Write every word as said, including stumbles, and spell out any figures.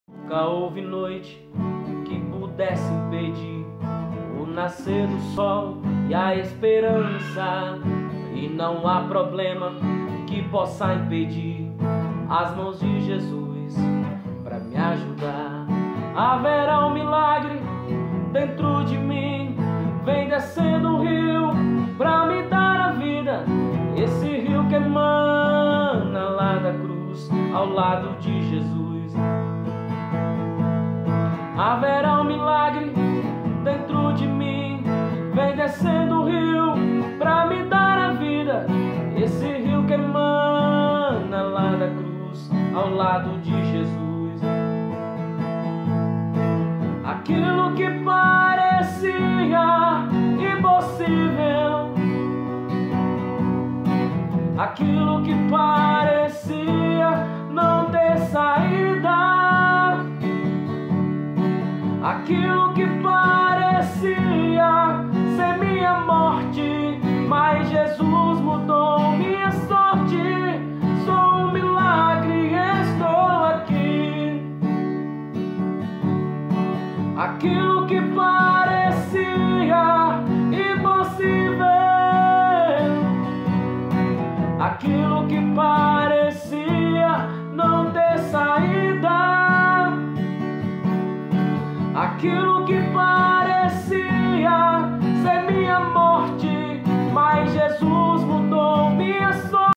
Nunca houve noite que pudesse impedir o nascer do sol e a esperança, e não há problema que possa impedir as mãos de Jesus para me ajudar. Haverá um milagre dentro de mim, vem descendo um rio para me dar a vida, esse rio que emana lá da cruz ao lado de Jesus. Haverá um milagre dentro de mim, vem descendo o rio pra me dar a vida, esse rio que emana lá da cruz ao lado de Jesus. Aquilo que parecia impossível, aquilo que parecia não ter saída, aquilo que parecia ser minha morte, mas Jesus mudou minha sorte. Sou um milagre, estou aqui. Aquilo que parecia impossível, aquilo que parecia não ter saída, aquilo que